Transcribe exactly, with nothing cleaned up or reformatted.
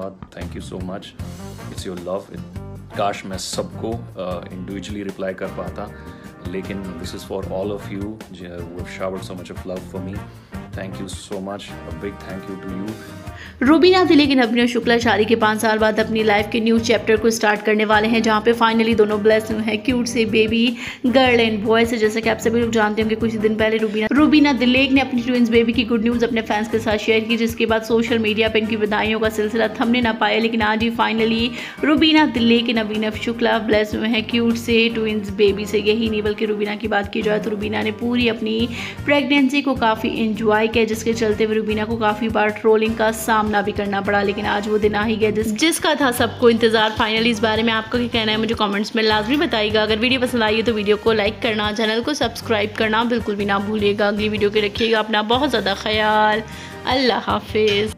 Thank you so much, it's your love. काश मैं सबको इंडिविजुअली रिप्लाई कर पाता, लेकिन this is for all of you who have showered so much of love for me. Thank you so much, a big thank you to you. Rubina Dilip और अभिनव शुक्ला शादी के पाँच साल बाद अपनी लाइफ के न्यू चैप्टर को स्टार्ट करने वाले हैं, जहां पे फाइनली दोनों ब्लेस हुए हैं क्यूट से बेबी गर्ल एंड बॉय से। जैसे कि आप सभी लोग जानते होंगे, कुछ दिन पहले रूबीना रूबीना दिलीप ने अपनी ट्विंस बेबी की गुड न्यूज़ अपने फैंस के साथ शेयर की, जिसके बाद सोशल मीडिया पर इनकी बधाइयों का सिलसिला थमने ना पाया। लेकिन आज ही फाइनली रूबीना दिलीप और अभिनव शुक्ला ब्लेस हुए हैं क्यूट से ट्विंस बेबी से। यही नहीं बल्कि रूबीना की बात की जाए तो रूबीना ने पूरी अपनी प्रेगनेंसी को काफ़ी इंजॉय किया, जिसके चलते हुए रूबीना को काफ़ी बार ट्रोलिंग का सामना भी करना पड़ा। लेकिन आज वो दिन आ ही गया जिस जिसका था सबको इंतजार। फाइनली इस बारे में आपका क्या कहना है मुझे कमेंट्स में लाजमी बताइएगा। अगर वीडियो पसंद आई है तो वीडियो को लाइक करना, चैनल को सब्सक्राइब करना बिल्कुल भी ना भूलिएगा। अगली वीडियो के रखिएगा अपना बहुत ज़्यादा ख्याल। अल्लाह हाफिज़।